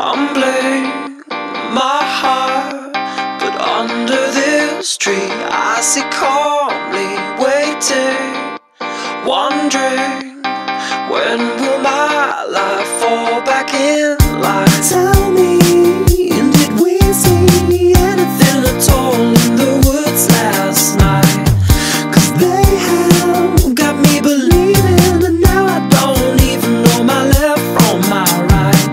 humbling my heart, but under this tree I sit calmly waiting, wondering when will my life fall back in line. Tell me, did we see anything at all in the woods last night? 'Cause they have got me believing, and now I don't even know my left from my right.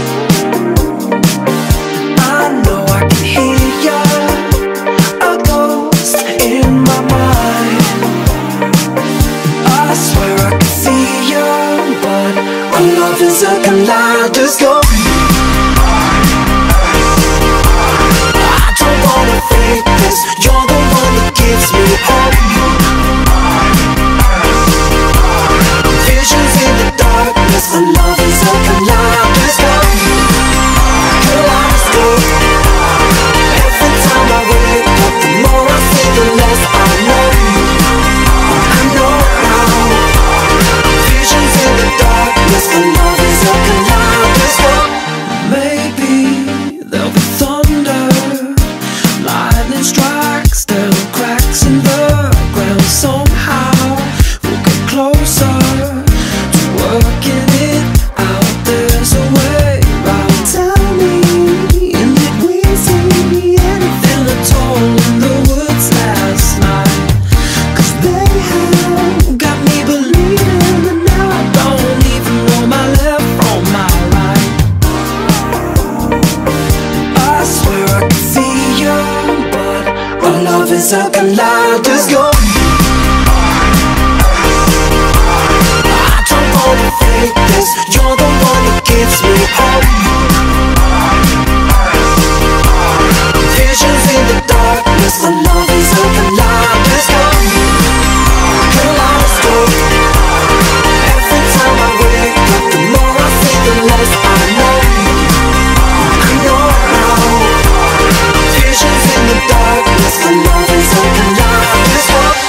I know I can hear ya, a ghost in my mind. I swear I can see ya, but our love is a kaleidoscope. I don't wanna fake this, you're the one that gives me hope. Visions in the darkness, our love is a kaleidoscope. Kaleidoscope. Every time I wake up, the more I see, the less I know. I know now. Visions in the darkness, our love is a kaleidoscope. Maybe there'll be thunder, lightning strikes down cracks in the ground. Somehow we'll get closer to working it out. There's a way round. Tell me, did we see anything at all in the woods last night? 'Cause they have got me believing, and now I don't even know my left from my right. I swear I can see you, but our love is a kaleidoscope. I don't wanna fake this, you're the one that gives me hope. Visions in the darkness, our love is a kaleidoscope. Kaleidoscope. Every time I wake up, the more I see, the less I know. I know now. Visions in the darkness, our love is a kaleidoscope.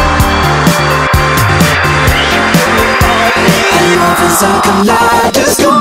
Love is a kaleidoscope.